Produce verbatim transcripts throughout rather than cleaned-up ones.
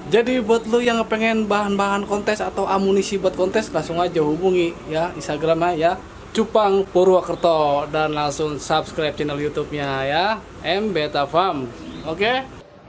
Jadi buat lu yang pengen bahan-bahan kontes atau amunisi buat kontes, langsung aja hubungi ya Instagramnya ya Cupang Purwokerto, dan langsung subscribe channel YouTube-nya ya M Beta Farm. Oke? Okay?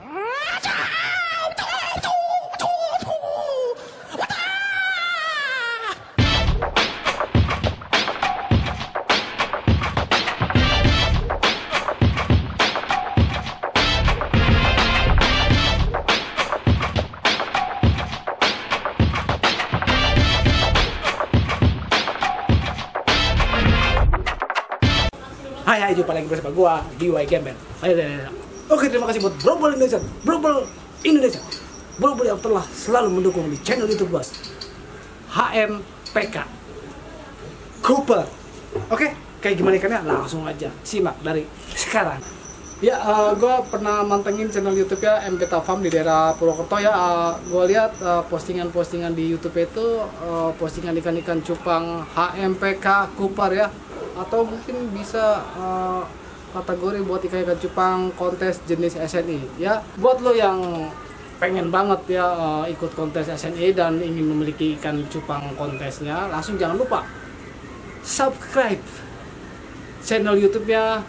Hai hai, jumpa lagi bersama gua D Y Gembel. Oke, terima kasih buat Brobol Indonesia, Brobol Indonesia, Brobol yang telah selalu mendukung di channel YouTube gua H M P K Cooper. Oke, kayak gimana ikannya? Langsung aja simak dari sekarang. Ya, uh, gua pernah mantengin channel YouTube ya M Beta Farm di daerah Purwokerto ya. Uh, gua lihat uh, postingan-postingan di YouTube itu uh, postingan ikan-ikan cupang H M P K Cooper ya. Atau mungkin bisa uh, kategori buat ikan-ikan cupang kontes jenis S N I ya. Buat lo yang pengen banget ya uh, ikut kontes S N I dan ingin memiliki ikan cupang kontesnya, langsung jangan lupa subscribe channel YouTube-nya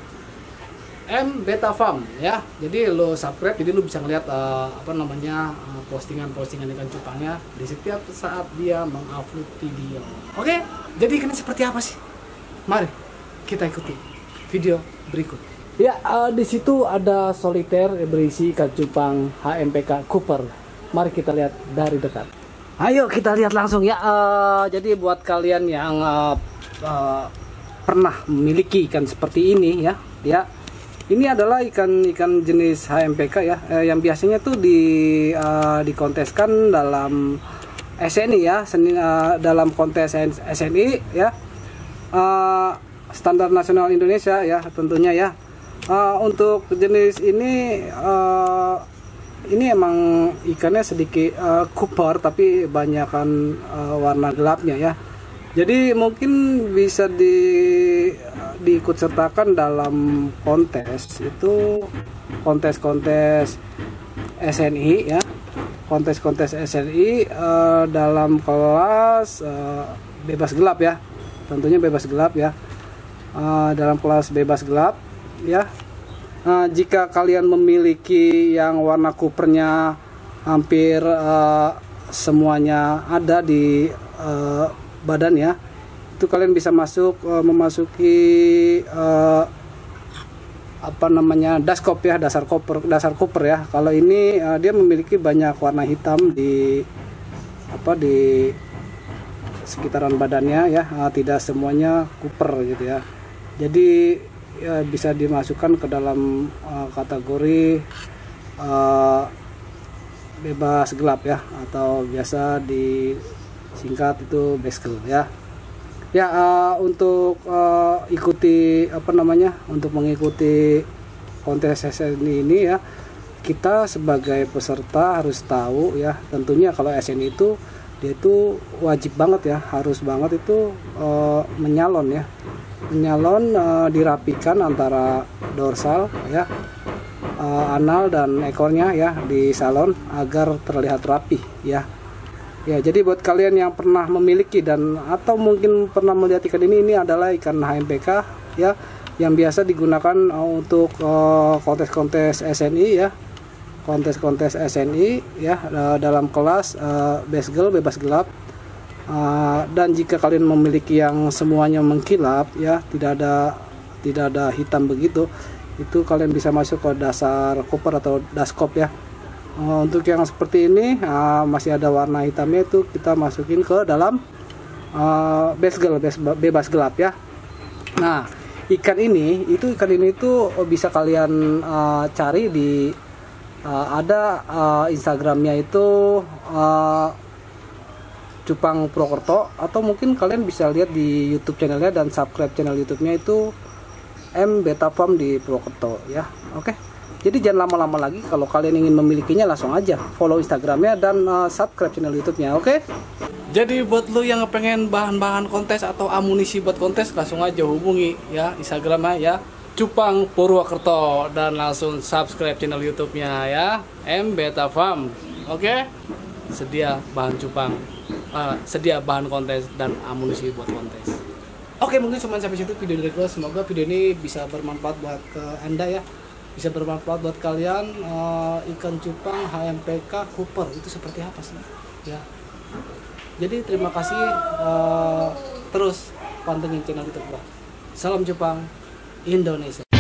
M Beta Farm ya. Jadi lo subscribe, jadi lo bisa ngeliat uh, apa namanya uh, postingan-postingan ikan cupangnya di setiap saat dia mengupload video. Oke, jadi ikannya seperti apa sih? Mari kita ikuti video berikut. Ya, uh, di situ ada soliter berisi ikan cupang H M P K Cooper. Mari kita lihat dari dekat. Ayo kita lihat langsung ya. Uh, jadi buat kalian yang uh, uh, pernah memiliki ikan seperti ini ya, ya. Ini adalah ikan-ikan jenis H M P K ya, eh, yang biasanya tuh di uh, dikonteskan dalam S N I ya, seni, uh, dalam kontes S N I ya. Uh, standar nasional Indonesia ya tentunya ya. Uh, untuk jenis ini uh, ini emang ikannya sedikit uh, Cooper tapi banyakan uh, warna gelapnya ya. Jadi mungkin bisa di diikut sertakan dalam kontes itu, kontes-kontes S N I ya, kontes-kontes S N I uh, dalam kelas uh, bebas gelap ya. Tentunya bebas gelap ya, uh, dalam kelas bebas gelap ya. Uh, jika kalian memiliki yang warna Coopernya hampir uh, semuanya ada di uh, badan ya, itu kalian bisa masuk uh, memasuki uh, apa namanya daskop ya, dasar Cooper, dasar Cooper ya. Kalau ini uh, dia memiliki banyak warna hitam di apa di sekitaran badannya ya, tidak semuanya Cooper gitu ya. Jadi ya, bisa dimasukkan ke dalam uh, kategori uh, bebas gelap ya, atau biasa disingkat itu baskel ya. Ya, uh, untuk uh, ikuti apa namanya, untuk mengikuti kontes S N I ini ya, kita sebagai peserta harus tahu ya, tentunya kalau S N I itu dia itu wajib banget ya, harus banget itu uh, menyalon ya, menyalon uh, dirapikan antara dorsal ya, uh, anal dan ekornya ya, di salon agar terlihat rapi ya. Ya, jadi buat kalian yang pernah memiliki dan atau mungkin pernah melihat ikan ini, ini adalah ikan H M P K ya, yang biasa digunakan uh, untuk uh, kontes-kontes S N I ya, kontes-kontes S N I ya, dalam kelas uh, baskel bebas gelap. Uh, dan jika kalian memiliki yang semuanya mengkilap ya, tidak ada tidak ada hitam begitu, itu kalian bisa masuk ke dasar Cooper atau daskop ya. Uh, untuk yang seperti ini uh, masih ada warna hitamnya, itu kita masukin ke dalam uh, baskel bebas gelap ya. Nah, ikan ini itu ikan ini itu bisa kalian uh, cari di Uh, ada uh, Instagramnya itu uh, Cupang Purwokerto, atau mungkin kalian bisa lihat di YouTube channelnya dan subscribe channel YouTube-nya itu M Beta Farm di Purwokerto ya. Oke, jadi jangan lama-lama lagi, kalau kalian ingin memilikinya langsung aja follow Instagramnya dan uh, subscribe channel YouTube-nya. Oke. Jadi buat lo yang pengen bahan-bahan kontes atau amunisi buat kontes, langsung aja hubungi ya Instagramnya ya Cupang Purwokerto, dan langsung subscribe channel YouTube-nya ya M Beta Farm. Oke, sedia bahan cupang, uh, sedia bahan kontes dan amunisi buat kontes. Oke, mungkin cuma sampai situ video dari gue. Semoga video ini bisa bermanfaat buat uh, anda ya, bisa bermanfaat buat kalian. Uh, ikan cupang H M P K Cooper itu seperti apa sih? Ya. Jadi terima kasih, uh, terus pantengin channel YouTube gue. Salam cupang Indonesia.